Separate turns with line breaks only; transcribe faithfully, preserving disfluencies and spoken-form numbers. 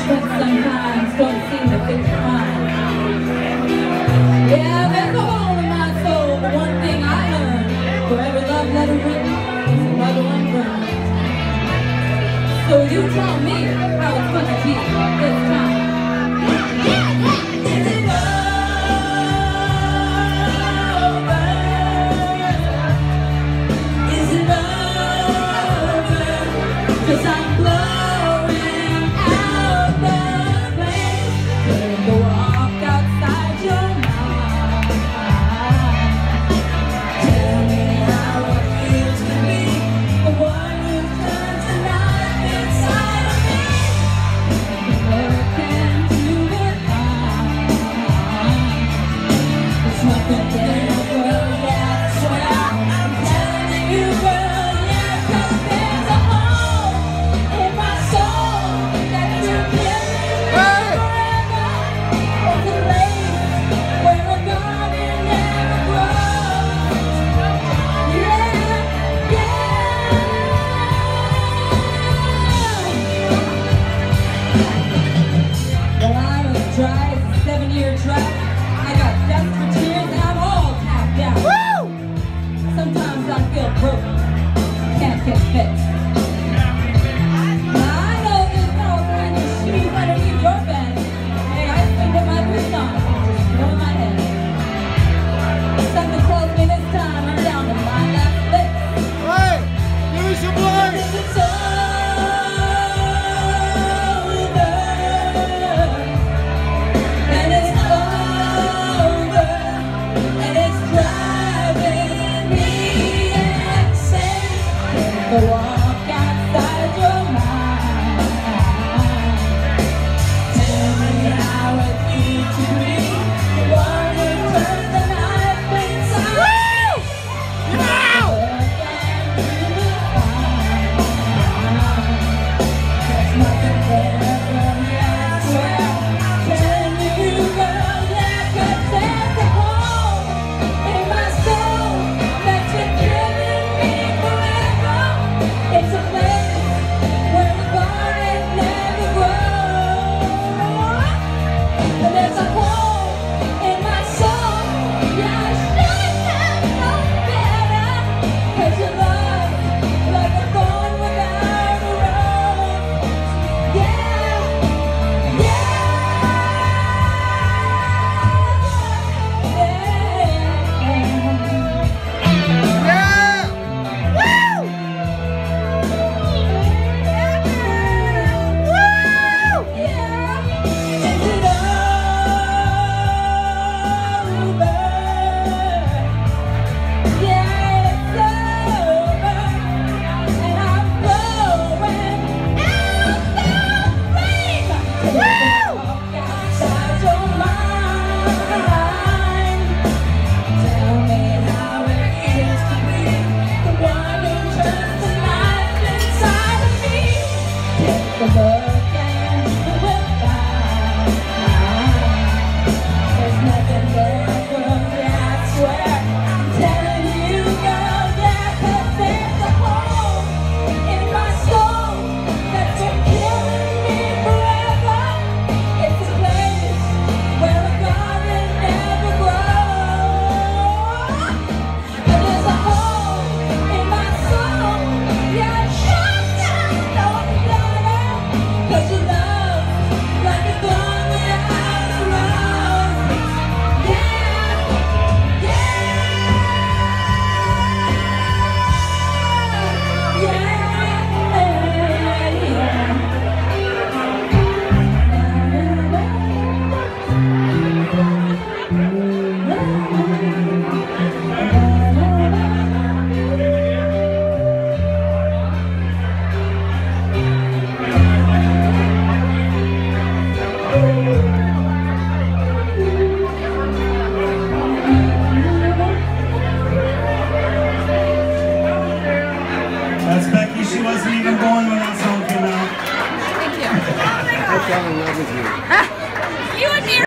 but sometimes don't seem to fit the crime. Yeah, there's a hole in my soul, but one thing I learned, for every love letter written, there's another one burned. So you tell me how it's gonna be this time. Is it over? Is it over? 'Cause I'm blowing out the flames. Turn the walk outside your mind. Tell me how it feels to be the one who turns the knife inside of me. Look into it now. There's nothing there, girl, yeah, I swear. I'm telling you, girl, yeah, 'cause there's a hole in my soul that you're killing me forever. There's a place where a garden never grows. Yeah, yeah. Well, I was dry as a seven-year drought. I got desperate tears and I'm all tapped out. Woo! Sometimes I feel broken, can't get fixed. Now I know there's all kinds of shoes underneath your bed. Hey, I sleep with my boots on, just over my head. Something tells me this time I'm down to my last lick.
Hey, give me some blood.
It's over, and it's over, and it's driving me insane. Take a walk outside your mind. Tell me how it feels to be the one who turns the knife inside.
Now!
Look into the fire. There's nothing there, girl, yeah, I swear. I'm telling you, girl, yeah, 'cause there's a hole in my soul that you're killing me forever. It's a place where the garden never grows. And there's a hole in my soul, yeah, I should have known better. 'Cause your love like a thorn without a rose. Yeah, yeah, yeah.
Yeah!
Woo! Woo! Yeah. Is it over? Yeah, it's over, and I'm blowing out the flame. Woo! Walk outside your mind. Tell me how it feels to be the one who turns the knife inside of me. Take a look and you will find there's nothing there, girl, yeah, I swear. I'm telling you, girl, yeah, 'cause there's a hole in my soul that you're killing me forever. It's a place where a garden never grows. And there's a hole in my soul, yeah, I should have known better. 'Cause your love like a thorn without a rose. Yeah, yeah,
That's Becky. She wasn't even born when that song came out.
I fell in love with you.
You and me